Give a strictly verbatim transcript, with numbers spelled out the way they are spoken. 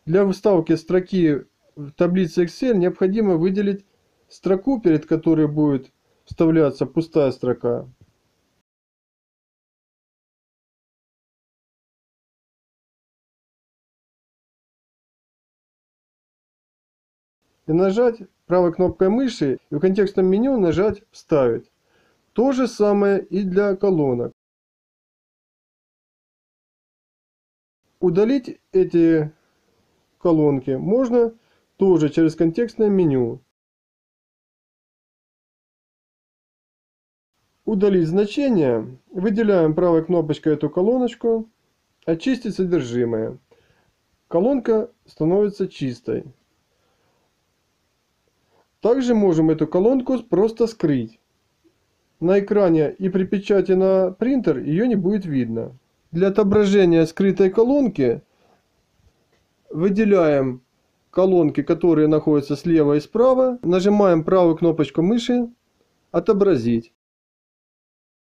Для вставки строки в таблице Excel необходимо выделить строку, перед которой будет вставляться пустая строка. И нажать правой кнопкой мыши и в контекстном меню нажать «Вставить». То же самое и для колонок. Удалить эти колонки можно тоже через контекстное меню. Удалить значение. Выделяем правой кнопочкой эту колоночку. Очистить содержимое. Колонка становится чистой. Также можем эту колонку просто скрыть. На экране и при печати на принтер ее не будет видно. Для отображения скрытой колонки выделяем колонки, которые находятся слева и справа. Нажимаем правую кнопочку мыши «Отобразить».